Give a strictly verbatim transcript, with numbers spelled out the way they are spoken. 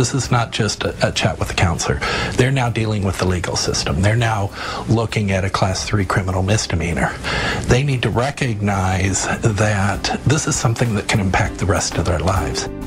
This is not just a, a chat with a counselor. They're now dealing with the legal system. They're now looking at a class three criminal misdemeanor. They need to recognize that this is something that can impact the rest of their lives.